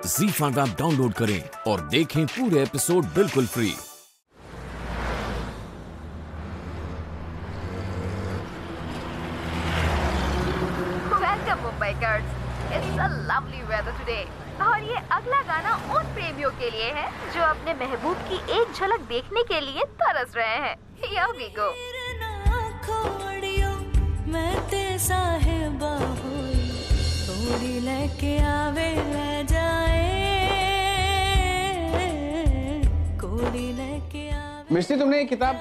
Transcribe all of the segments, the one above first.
ZEE5 app download करें और देखें पूरे एपिसोड बिल्कुल free. Welcome Mumbai girls, it's a lovely weather today. और ये अगला गाना उन प्रेमियों के लिए है जो अपने महबूब की एक झलक देखने के लिए तरस रहे हैं। Here we go। मैं ते साहिबा होई, थोड़ी लेके आवे ले जाए, कोड़ी लेके आवे। मिस्टी, तुमने ये किताब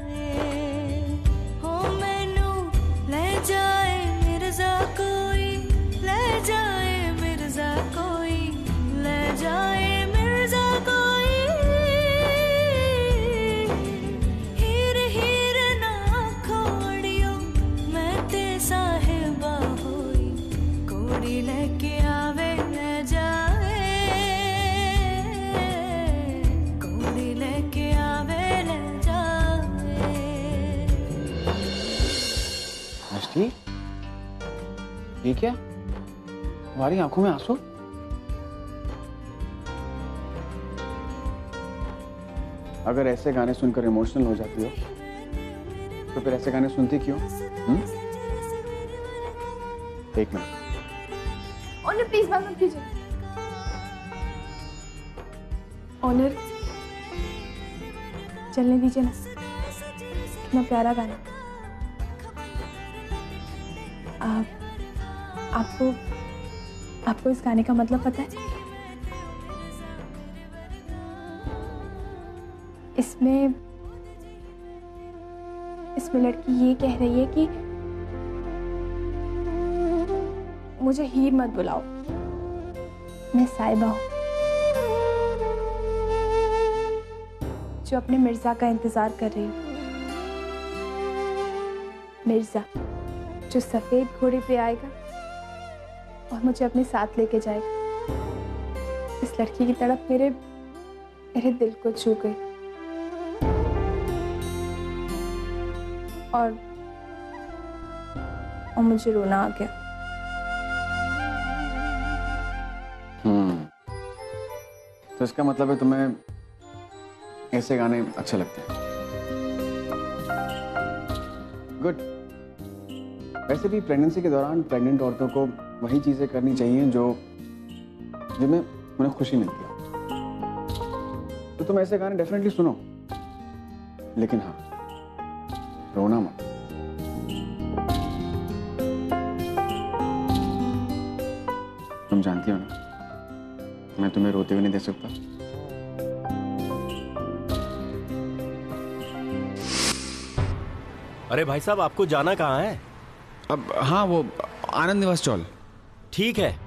हो मैनू ले जाए मिर्जा कोई, ले जाए मिर्जा कोई, ले जाए मिर्जा कोई, हीर हीर ना खोड़ियो, मैं ते साहिबा होई, कोड़ी लेके आवे ले जाए, कोड़ी लेके आवे ले जाए। मिस्टी, ये क्या? तुम्हारी आंखों में आंसू? अगर ऐसे गाने सुनकर इमोशनल हो जाती हो तो फिर ऐसे गाने सुनती क्यों? एक मिनट। ऑनर प्लीज बात मत कीजिए। ऑनर चलने दीजिए ना, कितना प्यारा गाना। आपको इस गाने का मतलब पता है? इसमें लड़की ये कह रही है कि मुझे हीर मत बुलाओ, मैं साहिबा हूं जो अपने मिर्जा का इंतजार कर रही हूँ। मिर्जा जो सफेद घोड़े पे आएगा और मुझे अपने साथ लेके जाएगा। इस लड़की की तड़प मेरे दिल को छू गई और मुझे रोना आ गया। तो इसका मतलब है तुम्हें ऐसे गाने अच्छे लगते हैं। गुड। वैसे भी प्रेगनेंसी के दौरान प्रेग्नेंट औरतों को वही चीजें करनी चाहिए जिनमें उन्हें खुशी मिलती है। तो तुम ऐसे गाने डेफिनेटली सुनो, लेकिन हाँ, रोना मत। तुम जानती हो ना, मैं तुम्हें रोते हुए नहीं देख सकता। अरे भाई साहब, आपको जाना कहाँ है? अब हाँ, वो आनंद निवास चौल। ठीक है।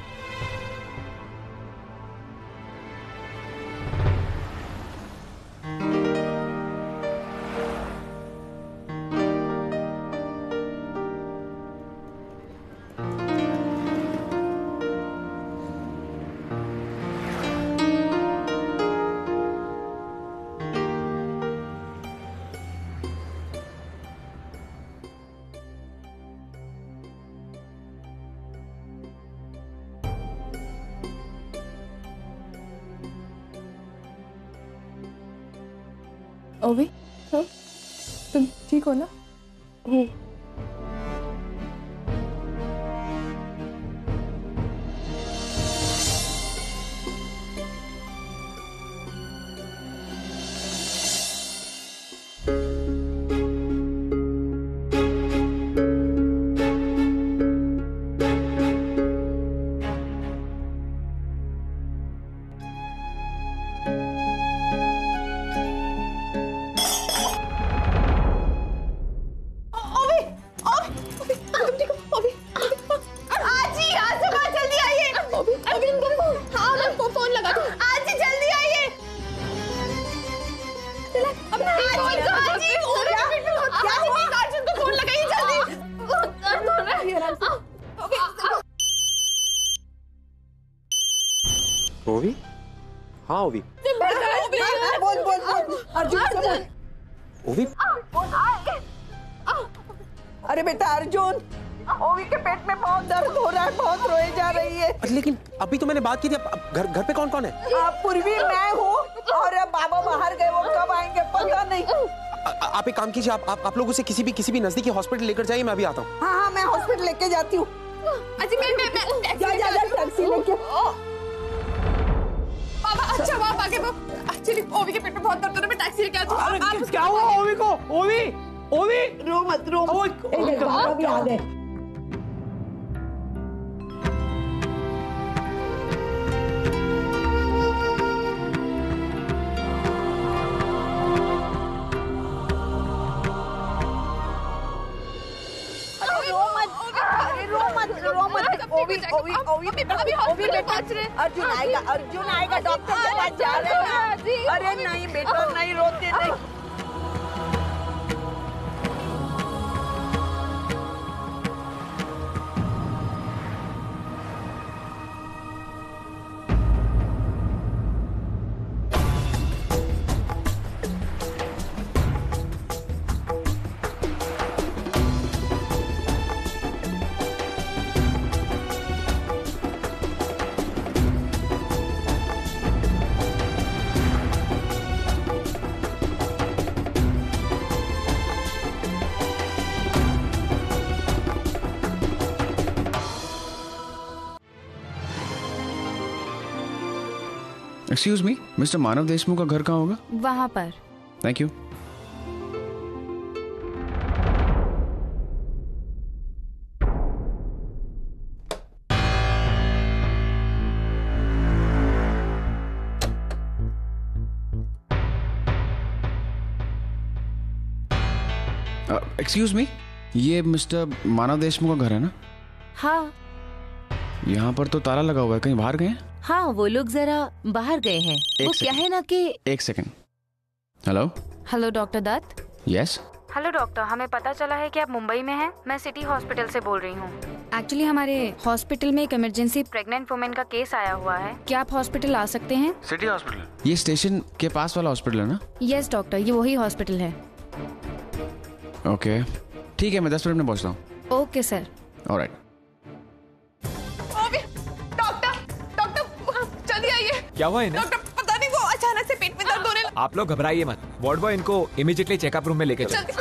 ओवी, हाँ? तुम ठीक हो ना? हूँ। ओवी? हाँ ओवी। बोल अर्जुन से बोल। ओवी? अरे बेटा अर्जुन, ओवी के पेट में बहुत दर्द हो रहा है, बहुत रोए जा रही है। लेकिन अभी तो मैंने बात की थी। अब घर पे कौन कौन है? पूर्वी, मैं हूँ और बाबा बाहर गए, वो कब आएंगे पता नहीं। आप एक काम कीजिए, आप लोग उसे किसी भी नजदीकी हॉस्पिटल लेकर जाइए, मैं अभी आता हूँ। हाँ, मैं हॉस्पिटल लेके जाती हूँ। जा टैक्सी लेके। बाबा अच्छा वहाँ आगे वो एक्चुअली ओवी के पेट में बहुत दर्द हो रहा है, मैं टैक्सी लेके आती हूँ। क्या हुआ ओवी को? ओवी रो मत, बाबा भी आ गए। अर्जुन आएगा, डॉक्टर के पास जा रहे हैं। अरे नहीं बेटा, नहीं रोते नहीं। Excuse me, mister Manav Deshmukh का घर कहाँ होगा? वहाँ पर। Thank you. एक्सक्यूज मी, ये मिस्टर मानव देशमुख का घर है ना? हाँ। यहाँ पर तो ताला लगा हुआ है, कहीं बाहर गए हैं? हाँ, वो लोग जरा बाहर गए हैं। वो क्या है ना कि एक second. Hello hello doctor Dutt. Yes. Hello doctor, हमें पता चला है कि आप मुंबई में हैं। मैं सिटी हॉस्पिटल से बोल रही हूँ। एक्चुअली हमारे हॉस्पिटल में एक इमरजेंसी प्रेग्नेंट वुमेन का केस आया हुआ है। क्या आप हॉस्पिटल आ सकते हैं? City hospital? ये स्टेशन के पास वाला हॉस्पिटल है ना? यस डॉक्टर, ये वही हॉस्पिटल है। ओके ठीक है, मैं 10 मिनट में पहुँचता हूँ। Okay sir. ऑलराइट। क्या हुआ इन्हें? डॉक्टर पता नहीं, वो अचानक से पेट में दर्द होने लगा। आप लोग घबराइए मत, वार्ड बॉय इनको इमीडिएटली चेकअप रूम में लेके चलो।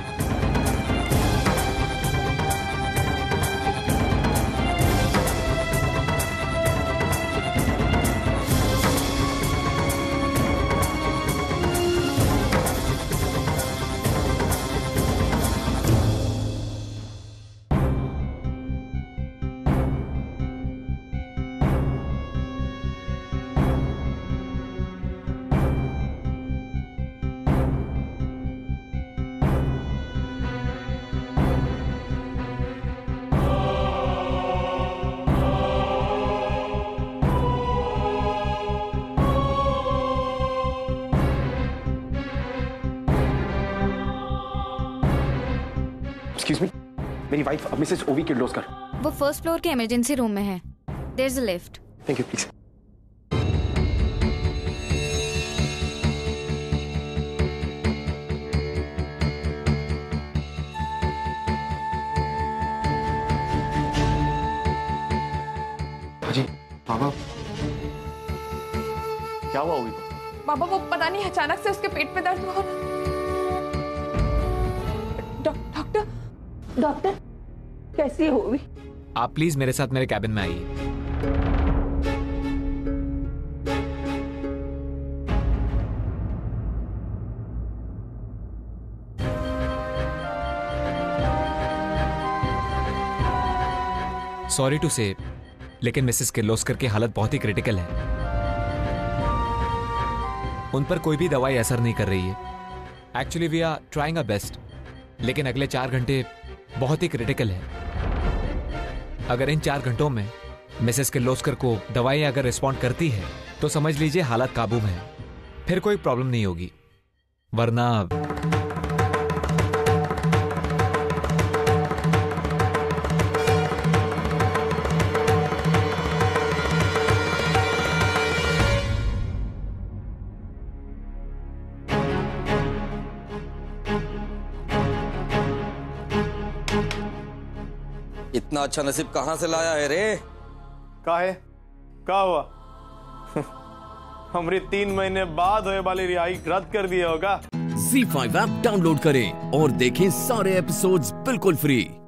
एक्सक्यूज मी, मेरी वाइफ मिसेस ओवी किर्लोस्कर। वो फर्स्ट फ्लोर के इमरजेंसी रूम में है। There is a lift. Thank you please. जी बाबा, क्या हुआ ओवी को? बाबा वो पता नहीं अचानक से उसके पेट में दर्द हुआ। डॉक्टर कैसी हो ओवी? आप प्लीज मेरे साथ मेरे कैबिन में आइए। सॉरी टू से, लेकिन मिसेस किर्लोस्कर की हालत बहुत ही क्रिटिकल है। उन पर कोई भी दवाई असर नहीं कर रही है। Actually we are trying our best, लेकिन अगले 4 घंटे बहुत ही क्रिटिकल है। अगर इन 4 घंटों में मिसेस किर्लोस्कर को दवाइयां अगर रिस्पॉन्ड करती है तो समझ लीजिए हालत काबू में है, फिर कोई प्रॉब्लम नहीं होगी, वरना इतना अच्छा नसीब कहाँ से लाया है रे? का हुआ? हमारी 3 महीने बाद होने वाली रिहाई रद्द कर दिया होगा। ZEE5 ऐप डाउनलोड करें और देखें सारे एपिसोड्स बिल्कुल फ्री।